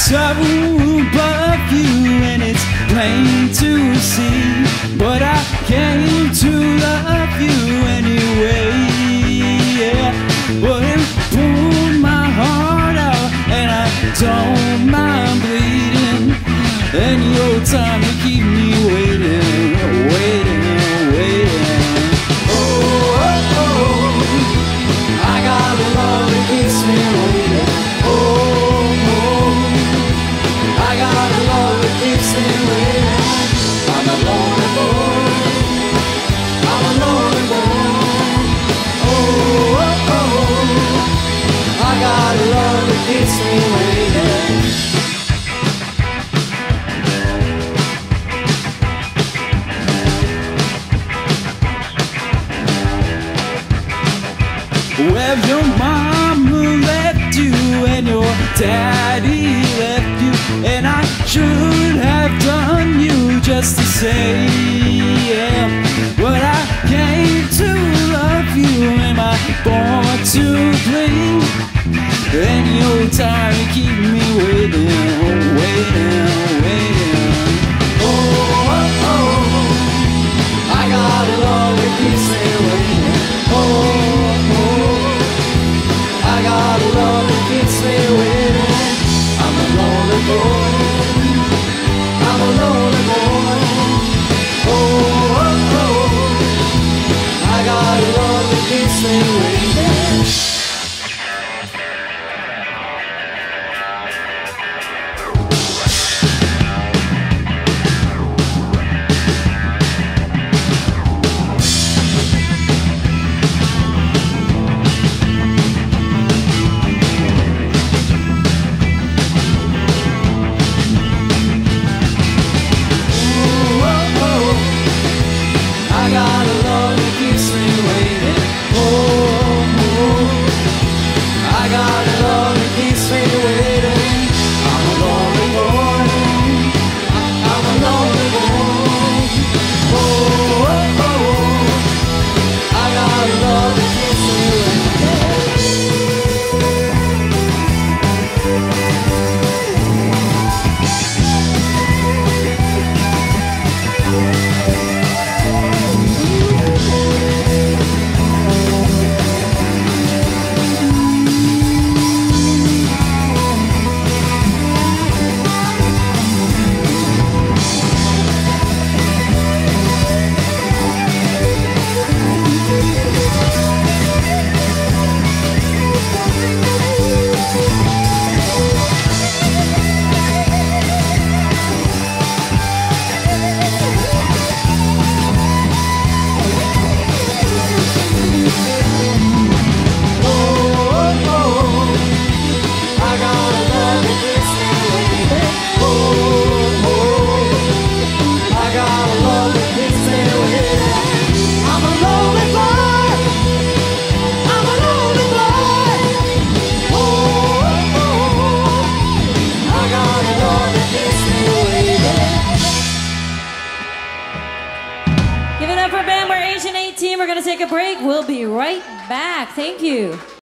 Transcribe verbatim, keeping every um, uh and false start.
so above you, and it's plain to see. But I came to love you anyway. Yeah, well, it pulled my heart out, and I don't mind bleeding. Any old time to keep me waiting, waiting, waiting. Oh, oh, oh, I got a love that keeps me waiting. Oh, oh, I got a love that keeps me waiting. I'm a lonely boy, I'm a lonely boy. Oh, oh, oh, I got a love that keeps me waiting. Well, your mama left you and your daddy left you, and I should have done you just the same. Yeah. But I came to love you, am I born to blame? Any old time you keep me waiting, waiting, waiting. Oh, oh, oh, I got a love that keeps me waiting. Oh, I got a love that keeps me waiting. I'm a lonely boy, I'm a lonely boy. Oh, oh, oh, I got a love that keeps me waiting. Give it up for band. We're Asian eighteen. We're going to take a break. We'll be right back. Thank you.